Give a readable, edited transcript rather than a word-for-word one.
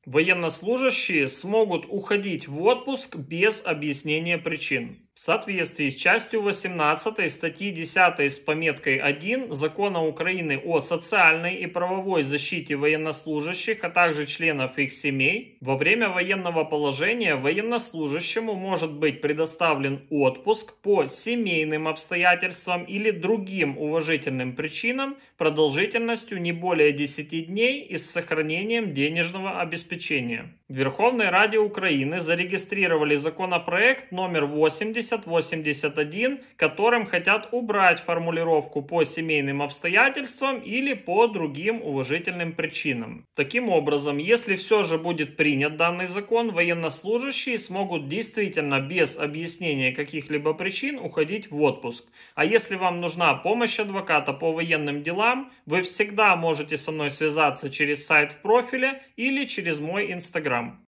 Военнослужащие смогут уходить в отпуск без объяснения причин. В соответствии с частью 18 статьи 10 с пометкой 1 Закона Украины о социальной и правовой защите военнослужащих, а также членов их семей, во время военного положения военнослужащему может быть предоставлен отпуск по семейным обстоятельствам или другим уважительным причинам продолжительностью не более 10 дней и с сохранением денежного обеспечения. В Верховной Раде Украины зарегистрировали законопроект номер 8081, которым хотят убрать формулировку «по семейным обстоятельствам» или «по другим уважительным причинам». Таким образом, если все же будет принят данный закон, военнослужащие смогут действительно без объяснения каких-либо причин уходить в отпуск. А если вам нужна помощь адвоката по военным делам, вы всегда можете со мной связаться через сайт в профиле или через мой Instagram.